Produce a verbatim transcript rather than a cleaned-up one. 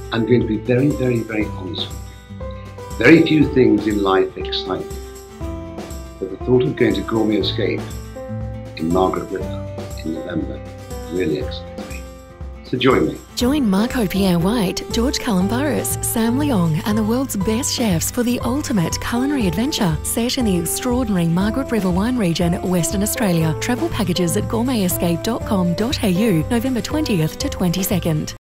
I'm going to be very, very, very honest with you. Very few things in life excite me, but the thought of going to Gourmet Escape in Margaret in November really excites me. So join me. Join Marco Pierre White, George Calumbaris, Sam Leong and the world's best chefs for the ultimate culinary adventure set in the extraordinary Margaret River wine region, Western Australia. Travel packages at gourmet escape dot com dot a u, November twentieth to twenty-second.